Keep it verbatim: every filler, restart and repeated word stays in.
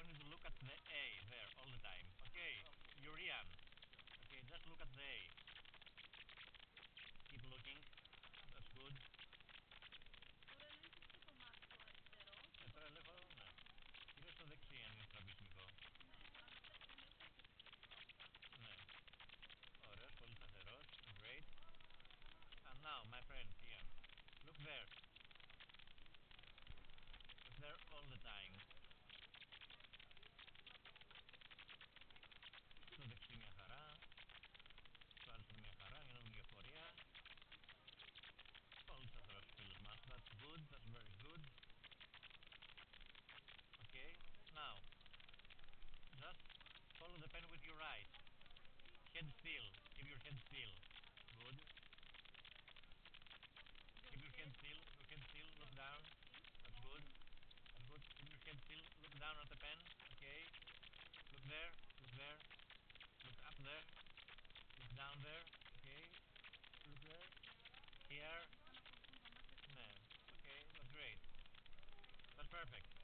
want you to look at the A there all the time. Okay, you're Ian. Okay, just look at the A. Keep looking. That's good. Ε, τώρα ελέγχω, ναι. Γύρω στο δεξί αν είναι στραβισμικό. Ναι. Ωραίος, πολύ σταθερός. Great. And now, my friend, Ian, look there. Look there all the time. Στο δεξί μια χαρά. Στο αριστερό μια χαρά, για να δούμε διαφορία. Πολύ σταθερός φίλος μας. That's good, that's very good. Okay, now, just follow the pen with your right. Head still, keep your head still. Good. Keep your head still, your head still, look down. That's good. That's good. Keep your head still, look down at the pen. Okay. Look there, look there. Look up there. Look down there. Okay. Look there. Here. No. Okay, that's great. That's perfect.